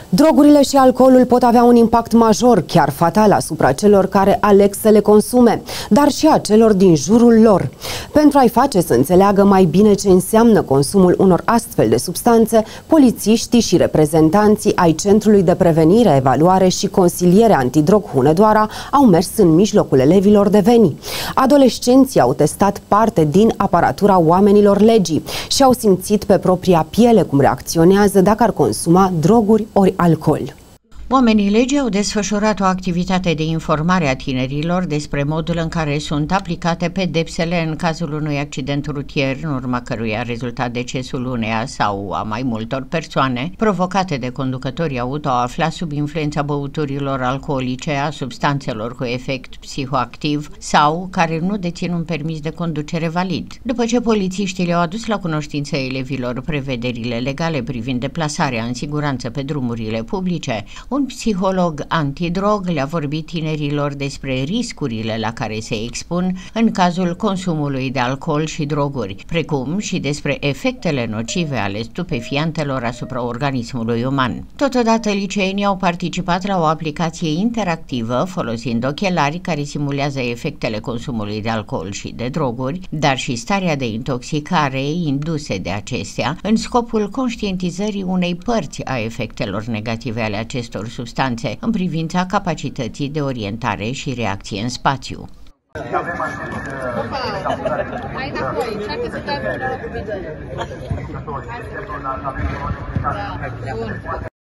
Drogurile și alcoolul pot avea un impact major, chiar fatal, asupra celor care aleg să le consume, dar și a celor din jurul lor. Pentru a-i face să înțeleagă mai bine ce înseamnă consumul unor astfel de substanțe, polițiștii și reprezentanții ai Centrului de Prevenire, Evaluare și Consiliere Antidrog Hunedoara au mers în mijlocul elevilor de veni. Adolescenții au testat parte din aparatura oamenilor legii și au simțit pe propria piele cum reacționează dacă ar consuma droguri ori alcool. Oamenii legii au desfășurat o activitate de informare a tinerilor despre modul în care sunt aplicate pedepsele în cazul unui accident rutier, în urma căruia a rezultat decesul uneia sau a mai multor persoane, provocate de conducătorii auto aflați sub influența băuturilor alcoolice, a substanțelor cu efect psihoactiv sau care nu dețin un permis de conducere valid. După ce polițiștii le-au adus la cunoștință elevilor prevederile legale privind deplasarea în siguranță pe drumurile publice, un psiholog antidrog le-a vorbit tinerilor despre riscurile la care se expun în cazul consumului de alcool și droguri, precum și despre efectele nocive ale stupefiantelor asupra organismului uman. Totodată, liceenii au participat la o aplicație interactivă folosind ochelari care simulează efectele consumului de alcool și de droguri, dar și starea de intoxicare induse de acestea, în scopul conștientizării unei părți a efectelor negative ale acestor substanțe în privința capacității de orientare și reacție în spațiu. Hai înapoi, încearcă să dai cu vedere.